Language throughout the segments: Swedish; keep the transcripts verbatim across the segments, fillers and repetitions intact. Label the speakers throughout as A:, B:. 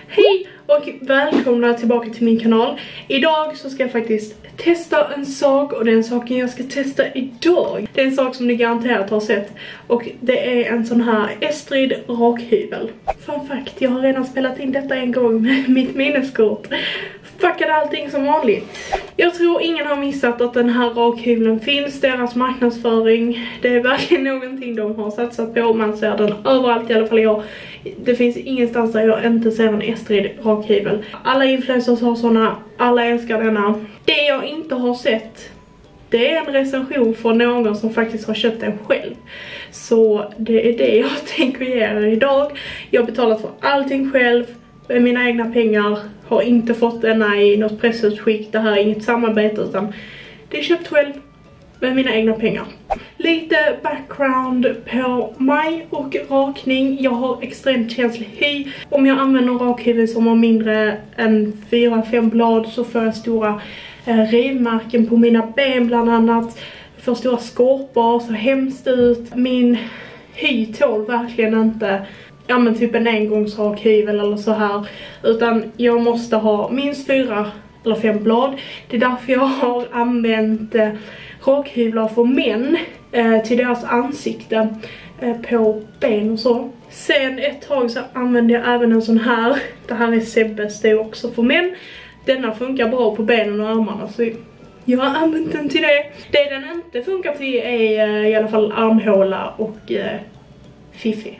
A: Hej och välkomna tillbaka till min kanal. Idag så ska jag faktiskt testa en sak, och den saken jag ska testa idag, det är en sak som ni garanterat har sett, och det är en sån här Estrid rakhyvel. Fun fact, jag har redan spelat in detta en gång med mitt minneskort. Fuckade allting som vanligt. Jag tror ingen har missat att den här rakhyveln finns. Deras marknadsföring, det är verkligen någonting de har satsat på. Man ser den överallt, i alla fall jag. Det finns ingenstans där jag inte ser en Estrid rakhyvel. Alla influencers har såna, alla älskar denna. Det jag inte har sett, det är en recension från någon som faktiskt har köpt den själv. Så det är det jag tänker ge er idag. Jag har betalat för allting själv med mina egna pengar, har inte fått denna i något pressutskick. Det här är inget samarbete, utan det är köpt själv med mina egna pengar. Lite background på mig och rakning. Jag har extremt känslig hy. Om jag använder en rakhyvel som har mindre än fyra fem blad så får jag stora eh, rivmärken på mina ben bland annat. Jag får stora skorpor, så hemskt ut. Min hy tål verkligen inte, ja men typ en engångsrakhyvel eller så här, utan jag måste ha minst fyra eller fem blad. Det är därför jag har använt eh, rakhyvlar för män eh, till deras ansikte eh, på ben och så. Sen ett tag så använde jag även en sån här. Det här är Sebbes, det är också för män. Denna funkar bra på benen och armarna, så jag har använt den till det. Det den inte funkar till är eh, i alla fall armhåla och eh, fiffi.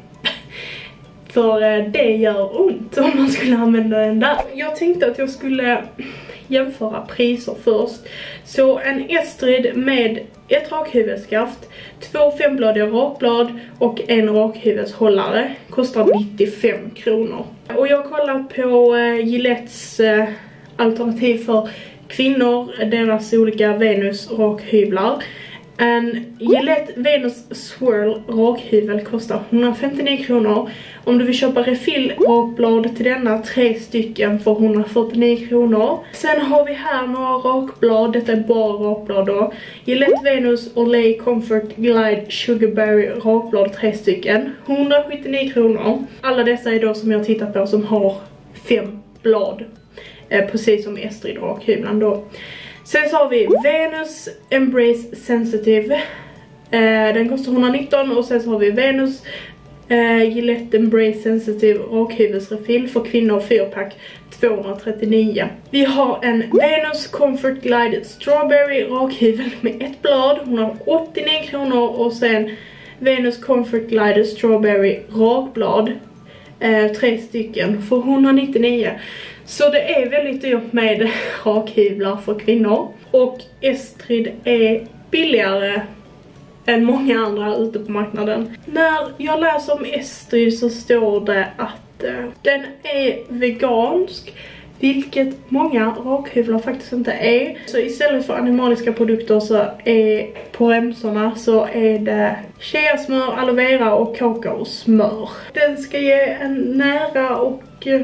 A: För det gör ont om man skulle använda den där. Jag tänkte att jag skulle jämföra priser först. Så en Estrid med ett rakhyvelskaft, två fembladiga rakblad och en rakhyvelshållare kostar nittiofem kronor. Och jag kollar på Gillettes alternativ för kvinnor, deras olika Venus rakhyvlar. En Gillette Venus Swirl rakhyvel kostar hundrafemtionio kronor. Om du vill köpa refill rakblad till denna, tre stycken, för hundrafyrtionio kronor. Sen har vi här några rakblad, detta är bara rakblad då. Gillette Venus Olay Comfort Glide Sugarberry rakblad, tre stycken, hundrasjuttionio kronor. Alla dessa är då som jag tittar på som har fem blad, eh, precis som Estrid rakhyveln då. Sen så har vi Venus Embrace Sensitive, eh, den kostar hundranittio, och sen så har vi Venus eh, Gillette Embrace Sensitive rakhyvelsrefill för kvinnor, fyrpack, tvåhundratrettionio. Vi har en Venus Comfort Glide Strawberry rakhyvel med ett blad, hundraåttionio kronor, och sen Venus Comfort Glide Strawberry rakblad, eh, tre stycken, för hundranittionio. Så det är väldigt dyrt med rakhyvlar för kvinnor. Och Estrid är billigare än många andra ute på marknaden. När jag läser om Estrid så står det att eh, den är vegansk, vilket många rakhyvlar faktiskt inte är. Så istället för animaliska produkter så är på remsorna så är det cheasmör, aloe vera och kakaosmör. Den ska ge en nära och eh,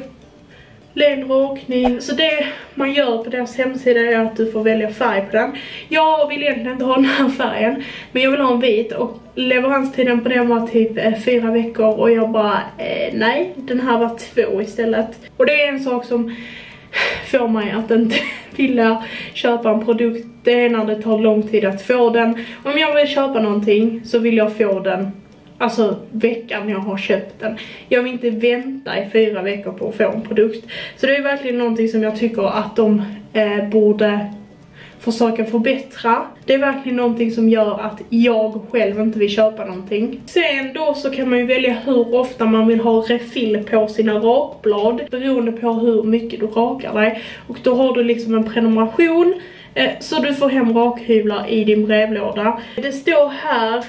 A: len rakning. Så det man gör på deras hemsida är att du får välja färg på den. Jag vill egentligen inte ha den här färgen, men jag vill ha en vit, och leveranstiden på den var typ eh, fyra veckor, och jag bara eh, nej, den här var två istället. Och det är en sak som får mig att inte vilja köpa en produkt. Det är när det tar lång tid att få den. Om jag vill köpa någonting så vill jag få den, alltså veckan jag har köpt den. Jag vill inte vänta i fyra veckor på att få en produkt. Så det är verkligen någonting som jag tycker att de eh, borde försöka förbättra. Det är verkligen någonting som gör att jag själv inte vill köpa någonting. Sen då så kan man ju välja hur ofta man vill ha refill på sina rakblad, beroende på hur mycket du rakar dig. Och då har du liksom en prenumeration, eh, så du får hem rakhyvlar i din brevlåda. Det står här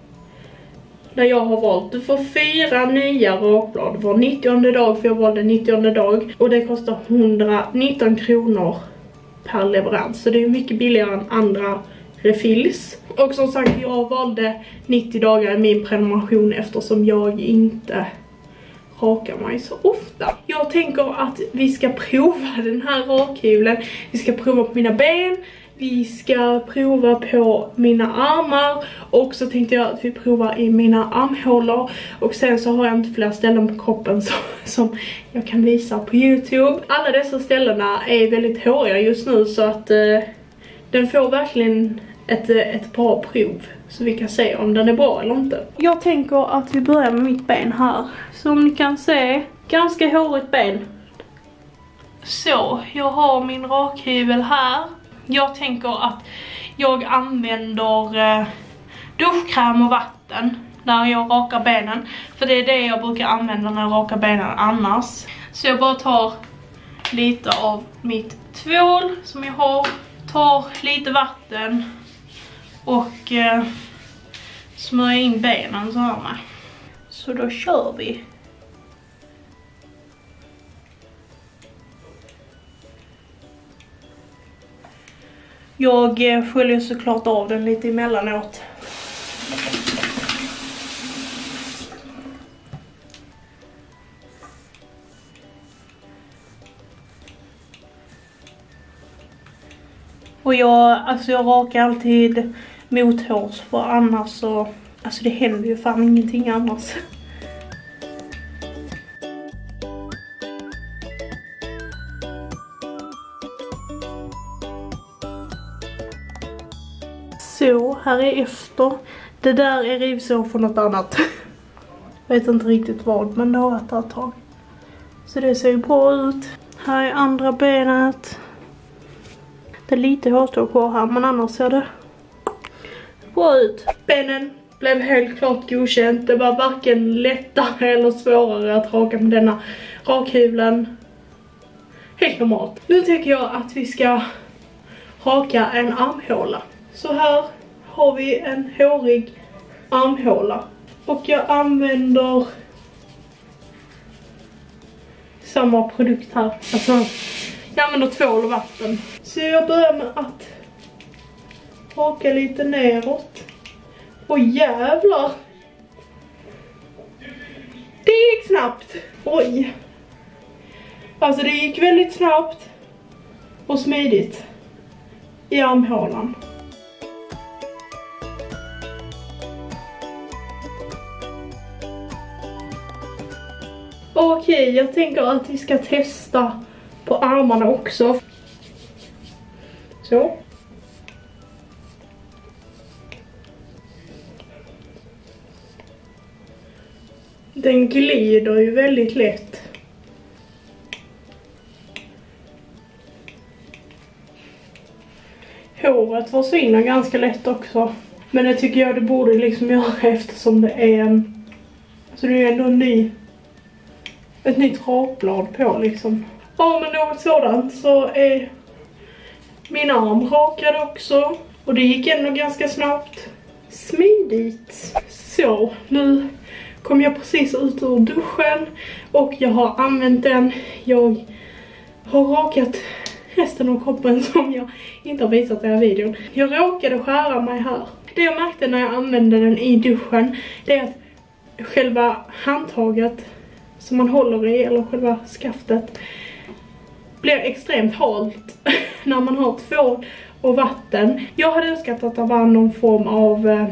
A: där jag har valt, du får fyra nya rakblad var nittionde dag, för jag valde nittionde dag, och det kostar hundranitton kronor per leverans, så det är mycket billigare än andra refills. Och som sagt, jag valde nittio dagar i min prenumeration eftersom jag inte rakar mig så ofta. Jag tänker att vi ska prova den här rakhyveln. Vi ska prova på mina ben, vi ska prova på mina armar. Och så tänkte jag att vi provar i mina armhålor. Och sen så har jag inte fler ställen på kroppen som, som jag kan visa på YouTube. Alla dessa ställena är väldigt håriga just nu, så att eh, den får verkligen ett, ett bra prov. Så vi kan se om den är bra eller inte. Jag tänker att vi börjar med mitt ben här. Som ni kan se, ganska hårigt ben. Så, jag har min rakhyvel här. Jag tänker att jag använder eh, duschkräm och vatten när jag rakar benen. För det är det jag brukar använda när jag rakar benen annars. Så jag bara tar lite av mitt tvål som jag har. Tar lite vatten och eh, smörjer in benen så här med. Så då kör vi. Jag sköljer såklart av den lite emellanåt. Och jag, alltså jag rakar alltid mothårs, för annars så, alltså det händer ju fan ingenting annars. Så, här är efter. Det där är rivsår för något annat. Jag vet inte riktigt vad, men det har varit ett tag. Så det ser ju bra ut. Här är andra benet. Det är lite hårstrå kvar här, men annars ser det bra ut. Benen blev helt klart godkänt. Det var varken lättare eller svårare att raka med denna rakhyveln. Helt normalt. Nu tänker jag att vi ska raka en armhåla. Så här har vi en hårig armhåla. Och jag använder samma produkt här. Alltså, jag använder tvål och vatten. Så jag börjar med att raka lite neråt. Och jävlar! Det gick snabbt. Oj. Alltså det gick väldigt snabbt och smidigt i armhålan. Okej, jag tänker att vi ska testa på armarna också. Så. Den glider ju väldigt lätt. Håret försvinner ganska lätt också. Men det tycker jag det borde liksom göra eftersom det är en... Alltså det är ändå en ny... Ett nytt rakblad på liksom. Ja, men något sådant så är min arm rakad också. Och det gick ändå ganska snabbt. Smidigt. Så, nu kom jag precis ut ur duschen. Och jag har använt den. Jag har rakat resten av kroppen som jag inte har visat i den här videon. Jag råkade skära mig här. Det jag märkte när jag använde den i duschen, det är att själva handtaget som man håller i, eller själva skaftet, blir extremt halt när man har tvål och vatten. Jag hade önskat att det var någon form av eh,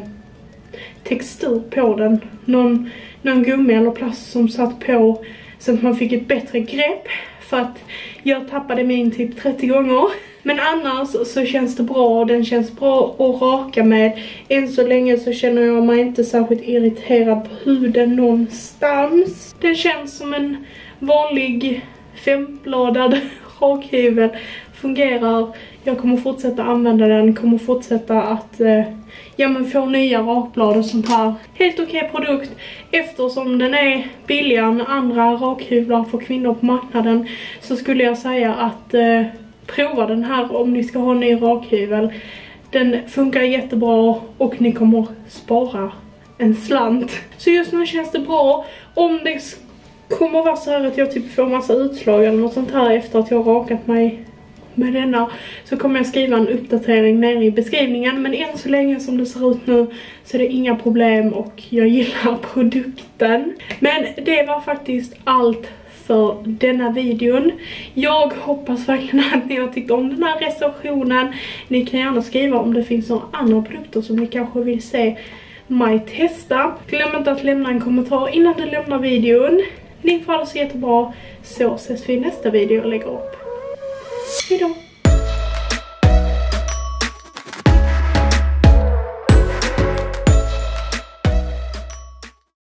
A: textur på den. Någon, någon gummi eller plast som satt på så att man fick ett bättre grepp. För att jag tappade min typ trettio gånger. Men annars så känns det bra. Den känns bra att raka med. Än så länge så känner jag mig inte särskilt irriterad på huden någonstans. Den känns som en vanlig fembladad rakhyvel. Fungerar. Jag kommer fortsätta använda den. Kommer fortsätta att eh, ja, men få nya rakblad och sånt här. Helt okej produkt. Eftersom den är billigare än andra rakhyvlar för kvinnor på marknaden, så skulle jag säga att eh, prova den här om ni ska ha en ny rakhyvel. Den funkar jättebra och ni kommer spara en slant. Så just nu känns det bra. Om det kommer vara så här att jag typ får massa utslag eller något sånt här efter att jag har rakat mig med denna, så kommer jag skriva en uppdatering nere i beskrivningen. Men än så länge som det ser ut nu så är det inga problem och jag gillar produkten. Men det var faktiskt allt för denna videon. Jag hoppas verkligen att ni har tyckt om den här recensionen. Ni kan gärna skriva om det finns några andra produkter som ni kanske vill se mig testa. Glöm inte att lämna en kommentar innan du lämnar videon. Ni får ha det så jättebra, så ses vi i nästa video jag lägger upp. Hejdå!